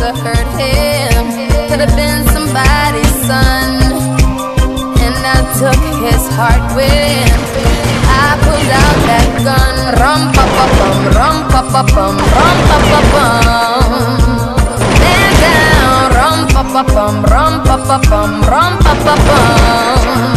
have hurt him. Could have been somebody's son, and I took his heart with. I pulled out that gun. Rum pa pa bum, rum pa pa bum, rum pa pa bum. Man down. Rum pa pa bum, rum pa pa bum, rum pa pa bum.